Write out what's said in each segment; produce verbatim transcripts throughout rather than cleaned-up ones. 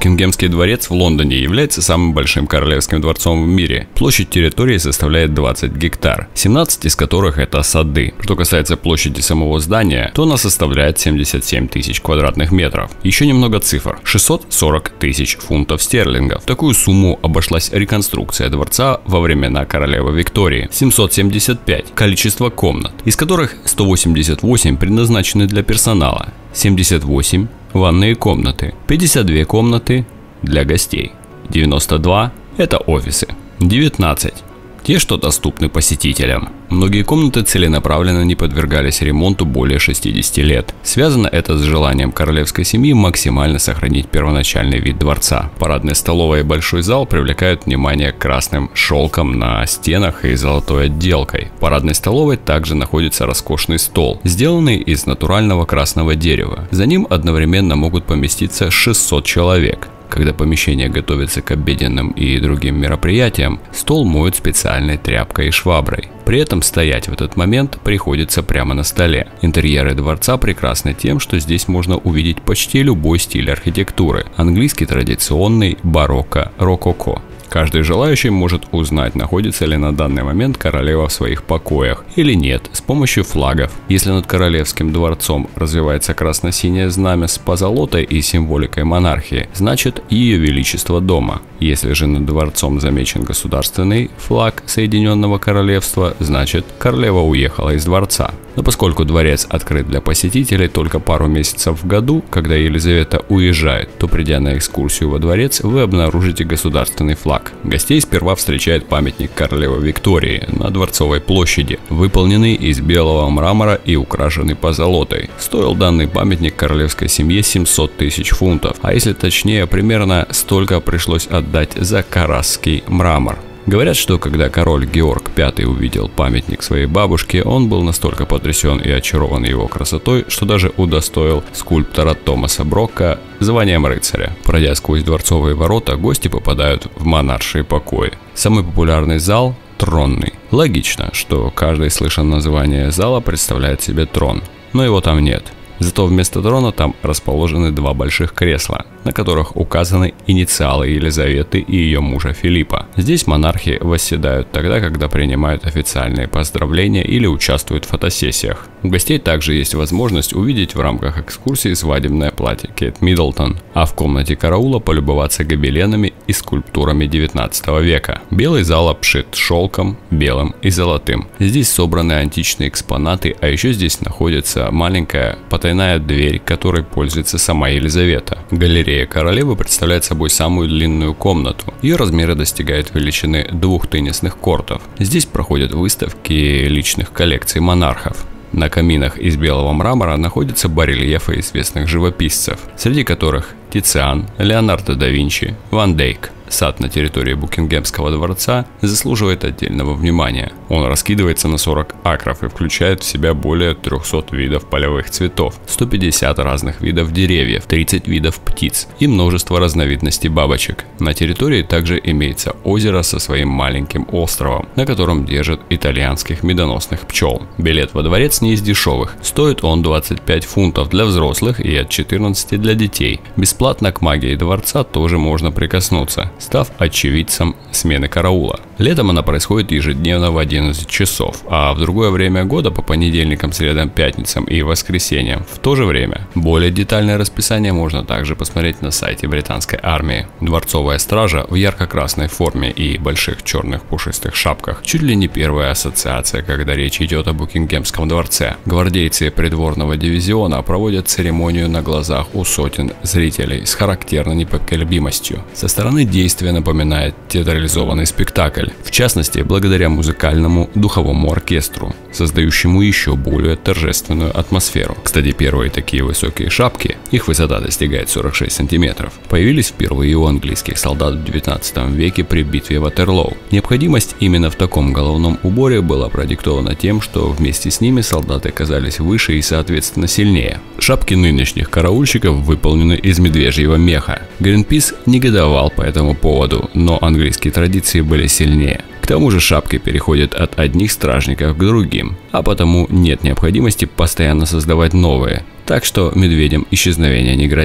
Букингемский дворец в Лондоне является самым большим королевским дворцом в мире. Площадь территории составляет двадцать гектар, семнадцать из которых это сады. Что касается площади самого здания, то она составляет семьдесят семь тысяч квадратных метров. Еще немного цифр. шестьсот сорок тысяч фунтов стерлингов. В такую сумму обошлась реконструкция дворца во времена королевы Виктории. семьсот семьдесят пять. Количество комнат, из которых сто восемьдесят восемь предназначены для персонала, семьдесят восемь ванные комнаты, пятьдесят две комнаты для гостей, девяносто два это офисы, девятнадцать те, что доступны посетителям. Многие комнаты целенаправленно не подвергались ремонту более шестидесяти лет. Связано это с желанием королевской семьи максимально сохранить первоначальный вид дворца. Парадная столовая и большой зал привлекают внимание красным шелком на стенах и золотой отделкой. В парадной столовой также находится роскошный стол, сделанный из натурального красного дерева. За ним одновременно могут поместиться шестьсот человек. Когда помещение готовится к обеденным и другим мероприятиям, стол моют специальной тряпкой и шваброй. При этом стоять в этот момент приходится прямо на столе. Интерьеры дворца прекрасны тем, что здесь можно увидеть почти любой стиль архитектуры. Английский традиционный, барокко, рококо. Каждый желающий может узнать, находится ли на данный момент королева в своих покоях или нет, с помощью флагов. Если над королевским дворцом развивается красно-синее знамя с позолотой и символикой монархии, значит ее величество дома. Если же над дворцом замечен государственный флаг Соединенного Королевства, значит королева уехала из дворца. Но поскольку дворец открыт для посетителей только пару месяцев в году, когда Елизавета уезжает, то придя на экскурсию во дворец, вы обнаружите государственный флаг. Гостей сперва встречает памятник королевы Виктории на Дворцовой площади, выполненный из белого мрамора и украшенный позолотой. Стоил данный памятник королевской семье семьсот тысяч фунтов, а если точнее, примерно столько пришлось отдать за карасский мрамор. Говорят, что когда король Георг пятый увидел памятник своей бабушке, он был настолько потрясен и очарован его красотой, что даже удостоил скульптора Томаса Брокка званием рыцаря. Пройдя сквозь дворцовые ворота, гости попадают в монаршие покои. Самый популярный зал – тронный. Логично, что каждый, слыша название зала, представляет себе трон, но его там нет. Зато вместо трона там расположены два больших кресла, на которых указаны инициалы Елизаветы и ее мужа Филиппа. Здесь монархи восседают тогда, когда принимают официальные поздравления или участвуют в фотосессиях. У гостей также есть возможность увидеть в рамках экскурсии свадебное платье Кейт Миддлтон, а в комнате караула полюбоваться гобеленами и скульптурами девятнадцатого века. Белый зал обшит шелком, белым и золотым. Здесь собраны античные экспонаты, а еще здесь находится маленькая потайная дверь, которой пользуется сама Елизавета. Галерея королевы представляет собой самую длинную комнату. Ее размеры достигают величины двух теннисных кортов. Здесь проходят выставки личных коллекций монархов. На каминах из белого мрамора находятся барельефы известных живописцев, среди которых Тициан, Леонардо да Винчи, Ван Дейк. Сад на территории Букингемского дворца заслуживает отдельного внимания. Он раскидывается на сорок акров и включает в себя более трёхсот видов полевых цветов, сто пятьдесят разных видов деревьев, тридцать видов птиц и множество разновидностей бабочек. На территории также имеется озеро со своим маленьким островом, на котором держат итальянских медоносных пчел. Билет во дворец не из дешевых. Стоит он двадцать пять фунтов для взрослых и от четырнадцати для детей. Бесплатно к магии дворца тоже можно прикоснуться, став очевидцем смены караула. Летом она происходит ежедневно в одиннадцать часов, а в другое время года по понедельникам, средам, пятницам и воскресеньям в то же время. Более детальное расписание можно также посмотреть на сайте британской армии. Дворцовая стража в ярко-красной форме и больших черных пушистых шапках чуть ли не первая ассоциация, когда речь идет о Букингемском дворце. Гвардейцы придворного дивизиона проводят церемонию на глазах у сотен зрителей с характерной непоколебимостью. Со стороны действия напоминает театрализованный спектакль, в частности, благодаря музыкальному духовому оркестру, создающему еще более торжественную атмосферу. Кстати, первые такие высокие шапки, их высота достигает сорок шесть сантиметров, появились впервые у английских солдат в девятнадцатом веке при битве Ватерлоу. Необходимость именно в таком головном уборе была продиктована тем, что вместе с ними солдаты казались выше и, соответственно, сильнее. Шапки нынешних караульщиков выполнены из медвежьего меха. Гринпис негодовал по этому поводу, но английские традиции были сильнее. К тому же шапки переходят от одних стражников к другим, а потому нет необходимости постоянно создавать новые, так что медведям исчезновение не грозит.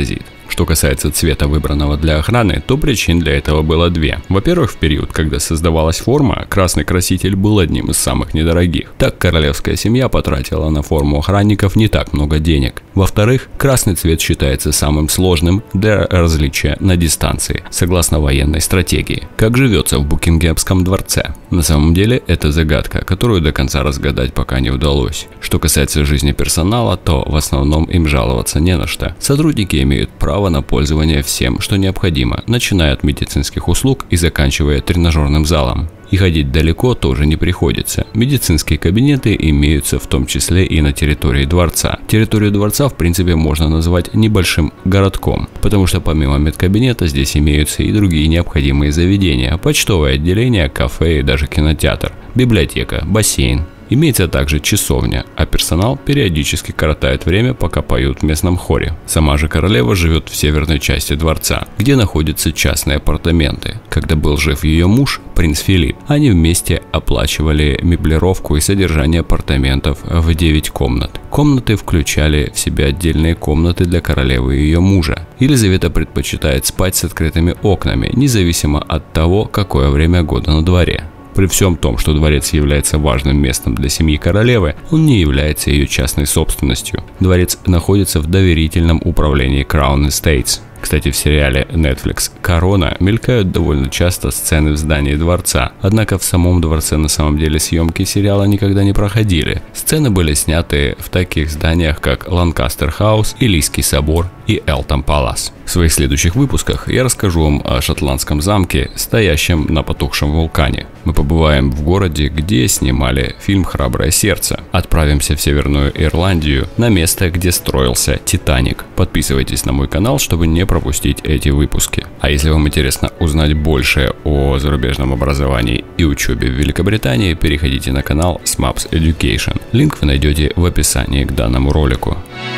Что касается цвета, выбранного для охраны, то причин для этого было две. Во-первых, в период, когда создавалась форма, красный краситель был одним из самых недорогих. Так королевская семья потратила на форму охранников не так много денег. Во-вторых, красный цвет считается самым сложным для различия на дистанции, согласно военной стратегии. Как живется в Букингемском дворце? На самом деле, это загадка, которую до конца разгадать пока не удалось. Что касается жизни персонала, то в основном им жаловаться не на что. Сотрудники имеют право на пользование всем, что необходимо, начиная от медицинских услуг и заканчивая тренажерным залом. И ходить далеко тоже не приходится. Медицинские кабинеты имеются в том числе и на территории дворца. Территорию дворца в принципе можно назвать небольшим городком, потому что помимо медкабинета здесь имеются и другие необходимые заведения: почтовое отделение, кафе и даже кинотеатр, библиотека, бассейн. Имеется также часовня, а персонал периодически коротает время, пока поют в местном хоре. Сама же королева живет в северной части дворца, где находятся частные апартаменты. Когда был жив ее муж, принц Филипп, они вместе оплачивали меблировку и содержание апартаментов в девять комнат. Комнаты включали в себя отдельные комнаты для королевы и ее мужа. Елизавета предпочитает спать с открытыми окнами, независимо от того, какое время года на дворе. При всем том, что дворец является важным местом для семьи королевы, он не является ее частной собственностью. Дворец находится в доверительном управлении Crown Estates. Кстати, в сериале Netflix «Корона» мелькают довольно часто сцены в здании дворца, однако в самом дворце на самом деле съемки сериала никогда не проходили. Сцены были сняты в таких зданиях, как Ланкастер Хаус, Элийский собор и Элтон Палас. В своих следующих выпусках я расскажу вам о шотландском замке, стоящем на потухшем вулкане. Мы побываем в городе, где снимали фильм «Храброе сердце». Отправимся в Северную Ирландию, на место, где строился Титаник. Подписывайтесь на мой канал, чтобы не пропустить эти выпуски. А если вам интересно узнать больше о зарубежном образовании и учебе в Великобритании, переходите на канал смапс Education. Линк вы найдете в описании к данному ролику.